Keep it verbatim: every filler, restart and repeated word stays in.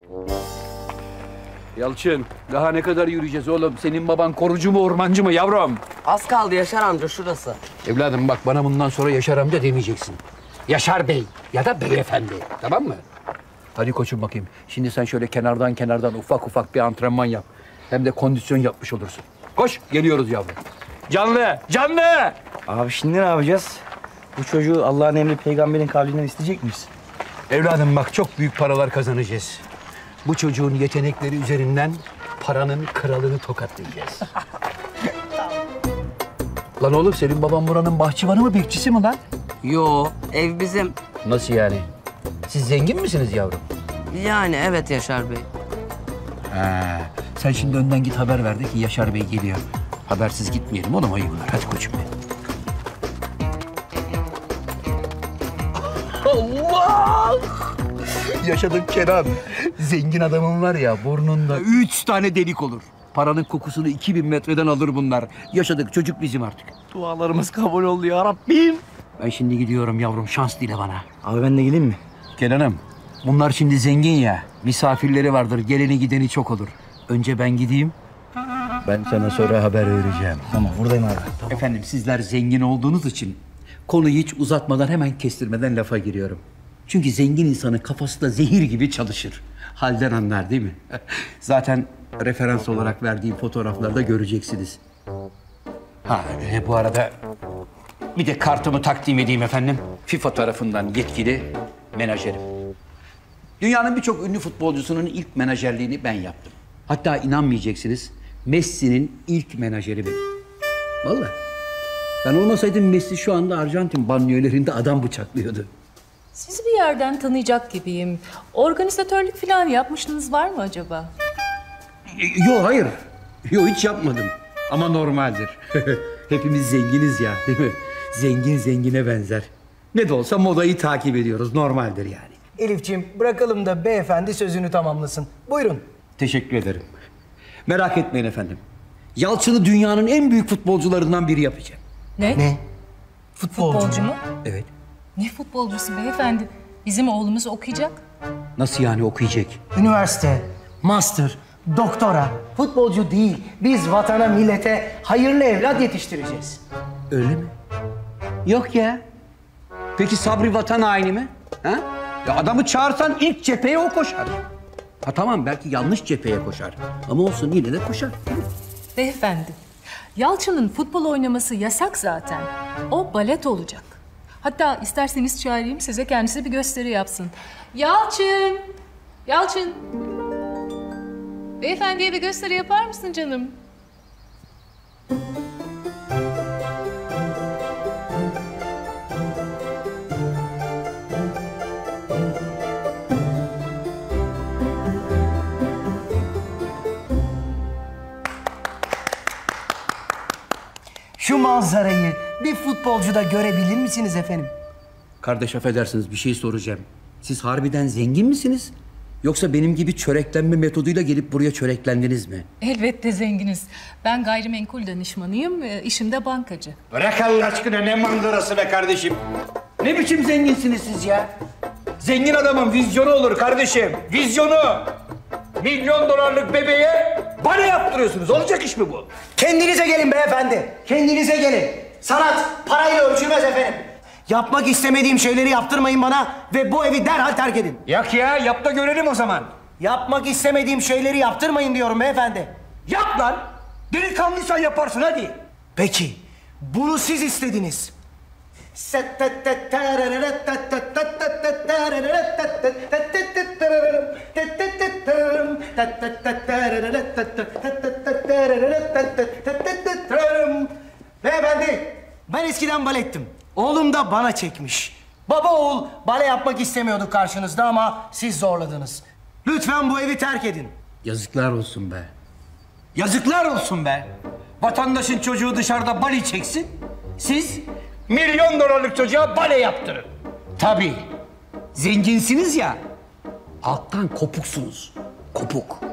Yalçın, daha ne kadar yürüyeceğiz oğlum? Senin baban korucu mu, ormancı mı yavrum? Az kaldı Yaşar amca, şurası. Evladım bak, bana bundan sonra Yaşar amca demeyeceksin. Yaşar Bey ya da beyefendi, tamam mı? Hadi koçum bakayım. Şimdi sen şöyle kenardan kenardan ufak ufak bir antrenman yap. Hem de kondisyon yapmış olursun. Koş, geliyoruz yavrum. Canlı, canlı! Abi şimdi ne yapacağız? Bu çocuğu Allah'ın emri peygamberin kavlinden isteyecek miyiz? Evladım bak, çok büyük paralar kazanacağız. Bu çocuğun yetenekleri üzerinden paranın kralını tokatlayacağız. Lan oğlum, senin baban buranın bahçıvanı mı, bekçisi mi lan? Yo, ev bizim. Nasıl yani? Siz zengin misiniz yavrum? Yani evet Yaşar Bey. Ha, sen şimdi önden git haber ver de ki Yaşar Bey geliyor. Habersiz gitmeyelim oğlum, ayıplar. Hadi koçum benim. Allah! Yaşadım Kenan. Zengin adamın var ya, burnunda üç tane delik olur. Paranın kokusunu iki bin metreden alır bunlar. Yaşadık, çocuk bizim artık. Dualarımız kabul oldu ya Rabbim. Ben şimdi gidiyorum yavrum, şans dile bana. Abi ben de geleyim mi? Kenan'ım, bunlar şimdi zengin ya. Misafirleri vardır, geleni gideni çok olur. Önce ben gideyim, ben sana sonra haber vereceğim. Tamam, buradayım abi. Tamam. Efendim, sizler zengin olduğunuz için konuyu hiç uzatmadan, hemen kestirmeden lafa giriyorum. Çünkü zengin insanın kafası da zehir gibi çalışır. Halden anlar değil mi? Zaten referans olarak verdiğim fotoğraflarda göreceksiniz. Ha, e, bu arada bir de kartımı takdim edeyim efendim. FIFA tarafından yetkili menajerim. Dünyanın birçok ünlü futbolcusunun ilk menajerliğini ben yaptım. Hatta inanmayacaksınız, Messi'nin ilk menajeri benim. Vallahi. Ben olmasaydım Messi şu anda Arjantin banliyölerinde adam bıçaklıyordu. Sizi bir yerden tanıyacak gibiyim. Organizatörlük falan yapmışlığınız var mı acaba? Yok, hayır. Yok, hiç yapmadım. Ama normaldir. Hepimiz zenginiz ya, değil mi? Zengin zengine benzer. Ne de olsa modayı takip ediyoruz. Normaldir yani. Elifciğim, bırakalım da beyefendi sözünü tamamlasın. Buyurun. Teşekkür ederim. Merak etmeyin efendim. Yalçın'ı dünyanın en büyük futbolcularından biri yapacağım. Ne? Ne? Futbolcu mu? Evet. Ne futbolcusu beyefendi? Bizim oğlumuz okuyacak. Nasıl yani okuyacak? Üniversite, master, doktora, futbolcu değil. Biz vatana, millete hayırlı evlat yetiştireceğiz. Öyle mi? Yok ya. Peki Sabri vatan haini mi? Ha? Ya adamı çağırsan ilk cepheye o koşar. Ha tamam, belki yanlış cepheye koşar. Ama olsun, yine de koşar. Beyefendi, Yalçın'ın futbol oynaması yasak zaten. O balet olacak. Hatta isterseniz çağırayım, size kendisi bir gösteri yapsın. Yalçın! Yalçın! Beyefendiye bir gösteri yapar mısın canım? Şu manzarayı bir futbolcuda görebilir misiniz efendim? Kardeş affedersiniz, bir şey soracağım. Siz harbiden zengin misiniz? Yoksa benim gibi çöreklenme metoduyla gelip buraya çöreklendiniz mi? Elbette zenginiz. Ben gayrimenkul danışmanıyım, e, işim de bankacı. Bırak Allah aşkına, ne manzarası be kardeşim. Ne biçim zenginsiniz siz ya? Zengin adamın vizyonu olur kardeşim, vizyonu. Milyon dolarlık bebeğe bana yaptırıyorsunuz. Olacak iş mi bu? Kendinize gelin beyefendi. Kendinize gelin. Sanat parayla ölçülmez efendim. Yapmak istemediğim şeyleri yaptırmayın bana ve bu evi derhal terk edin. Yak ya, yap da görelim o zaman. Yapmak istemediğim şeyleri yaptırmayın diyorum beyefendi. Yap lan. Delikanlıysan yaparsın, hadi. Peki, bunu siz istediniz. Beyefendi, ben eskiden balettim. Oğlum da bana çekmiş. Baba oğul bale yapmak istemiyorduk karşınızda ama siz zorladınız. Lütfen bu evi terk edin. Yazıklar olsun be. Yazıklar olsun be. Vatandaşın çocuğu dışarıda bale çeksin. Siz milyon dolarlık çocuğa bale yaptırın. Tabii. Zenginsiniz ya. Alttan kopuksunuz. Kopuk.